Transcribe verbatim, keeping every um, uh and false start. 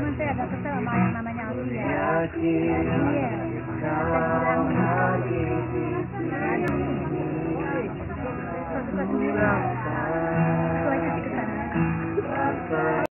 saya agak kesel sama yang namanya Asia. Yakin Iya. kalau